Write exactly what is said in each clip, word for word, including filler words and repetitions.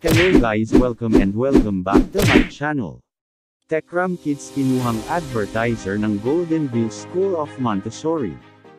Hello guys, welcome and welcome back to my channel. Techram Kids kinuhang advertiser ng Goldenville School of Montessori.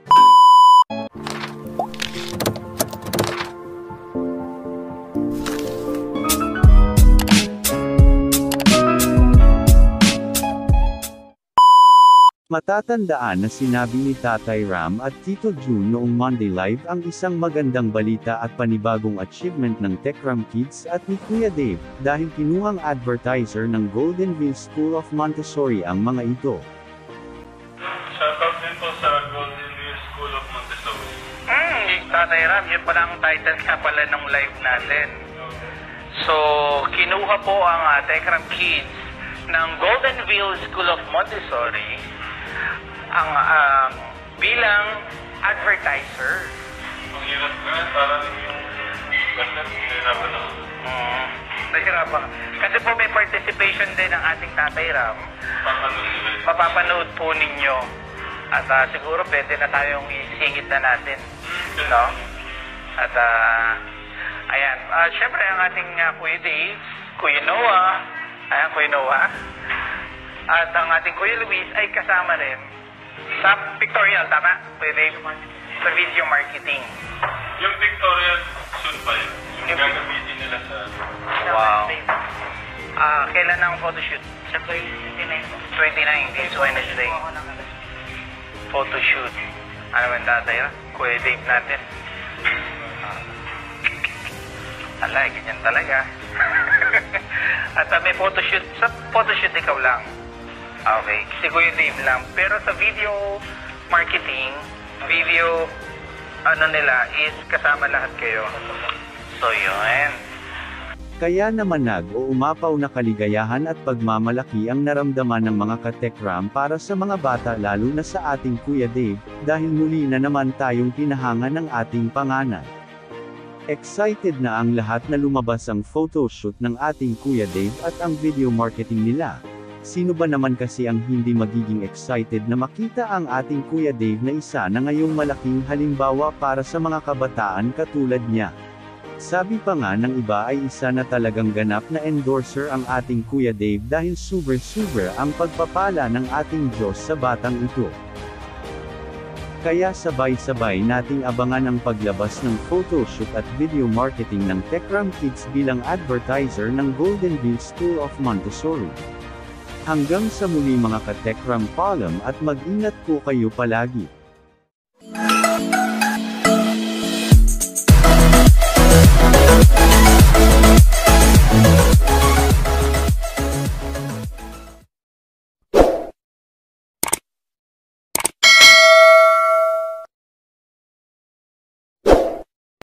Matatandaan na sinabi ni Tatay Ram at Tito June noong Monday Live ang isang magandang balita at panibagong achievement ng Techram Kids at ni Kuya Dave, dahil kinuhang advertiser ng Goldenville School of Montessori ang mga ito. Shoutout din po sa Goldenville School of Montessori. Hmm, Tatay Ram, yun pala ang title nga pala ng live natin. So, kinuha po ang uh, Techram Kids ng Goldenville School of Montessori ang uh, bilang advertiser. Ang hirap nga, parang yung basta nahirapan ako. Hmm, nahirapan. Kasi po may participation din ng ating Tatay Ram. Papanood nila. Mapapanood po ninyo. At uh, siguro pwede na tayong isingit na natin. No? At uh, ayan. Uh, Siyempre ang ating uh, Kuya Dave, Kuya Noah, ayan Kuya Noah, at ang ating Kuya Luis ay kasama rin sa pictorial, tama? Kuya Dave? Sa video marketing. Yung pictorial, soon pa yun. Yung gagamitin nila sa... Wow. Ah, kailan ang photoshoot? Sa twenty-nine. twenty-nine, this Wednesday. Photoshoot. Ano man tatay, ha? Kuya Dave natin. Alay, ganyan talaga. At uh, may photoshoot. Sa photoshoot ikaw lang. Okay. Si Kuya Dave lang. Pero sa video marketing, video ano nila is kasama lahat kayo. So yun. Kaya namanag o umapaw na kaligayahan at pagmamalaki ang naramdaman ng mga ka-Techram para sa mga bata, lalo na sa ating Kuya Dave, dahil muli na naman tayong pinahanga ng ating panganay. Excited na ang lahat na lumabas ang photoshoot ng ating Kuya Dave at ang video marketing nila. Sino ba naman kasi ang hindi magiging excited na makita ang ating Kuya Dave na isa na ngayong malaking halimbawa para sa mga kabataan katulad niya. Sabi pa nga ng iba ay isa na talagang ganap na endorser ang ating Kuya Dave dahil super-super ang pagpapala ng ating Diyos sa batang ito. Kaya sabay-sabay nating abangan ang paglabas ng photoshoot at video marketing ng Techram Kids bilang advertiser ng Goldenville School of Montessori. Hanggang sa muli mga ka-Techram Palm, at mag-ingat po kayo palagi.